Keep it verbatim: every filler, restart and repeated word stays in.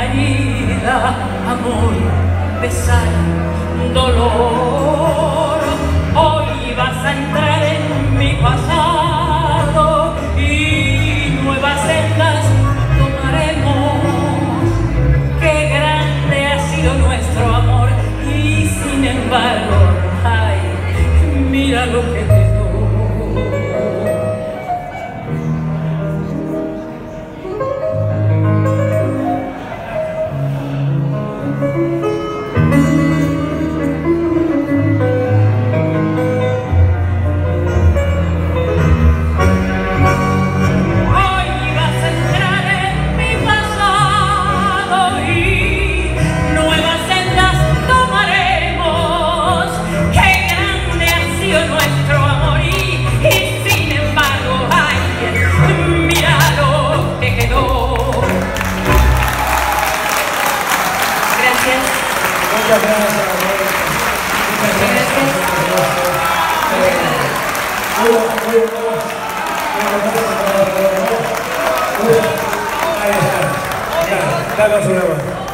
herida, amor, pesar, dolor. Hoy vas a entrar en mi pasado y nuevas sendas tomaremos. Qué grande ha sido nuestro amor y sin embargo, ay, mira lo que te doy. Muchas gracias. Muchas gracias. Ahí está. Ya, dale su